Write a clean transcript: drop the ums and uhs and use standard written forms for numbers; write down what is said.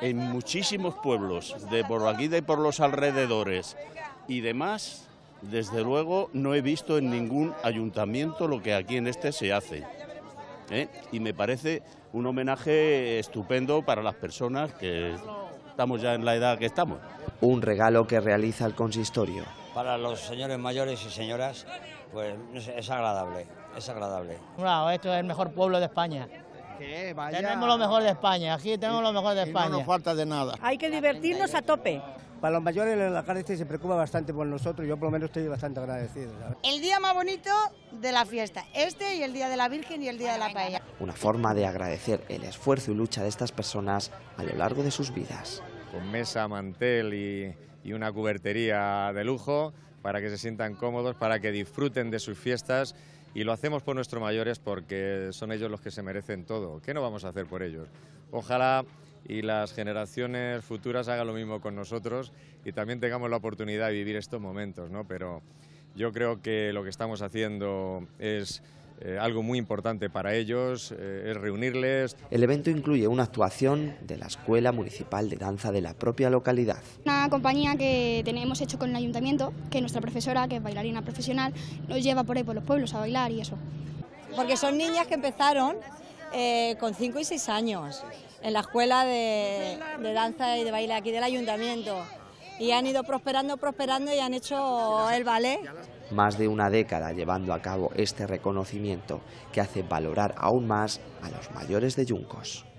en muchísimos pueblos, de por aquí, de por los alrededores y demás, desde luego no he visto en ningún ayuntamiento lo que aquí en este se hace. Y me parece un homenaje estupendo para las personas que estamos ya en la edad que estamos. Un regalo que realiza el consistorio. Para los señores mayores y señoras, pues no sé, es agradable, es agradable. Wow, esto es el mejor pueblo de España. Vaya. Tenemos lo mejor de España, aquí tenemos lo mejor de España. No nos falta de nada. Hay que divertirnos a tope. Para los mayores el alcalde se preocupa bastante por nosotros, yo por lo menos estoy bastante agradecido, ¿sabes? El día más bonito de la fiesta, este y el Día de la Virgen y el Día de la Paella. Una forma de agradecer el esfuerzo y lucha de estas personas a lo largo de sus vidas. Con mesa, mantel y una cubertería de lujo para que se sientan cómodos, para que disfruten de sus fiestas, y lo hacemos por nuestros mayores porque son ellos los que se merecen todo. ¿Qué no vamos a hacer por ellos? Ojalá y las generaciones futuras hagan lo mismo con nosotros y también tengamos la oportunidad de vivir estos momentos, ¿no? Pero yo creo que lo que estamos haciendo es algo muy importante para ellos, es reunirles. El evento incluye una actuación de la Escuela Municipal de Danza de la propia localidad. Una compañía que hemos hecho con el ayuntamiento, que nuestra profesora, que es bailarina profesional, nos lleva por ahí por los pueblos a bailar y eso. Porque son niñas que empezaron con 5 y 6 años en la escuela de danza y de baile aquí del ayuntamiento. Y han ido prosperando y han hecho el ballet. Más de una década llevando a cabo este reconocimiento que hace valorar aún más a los mayores de Yuncos.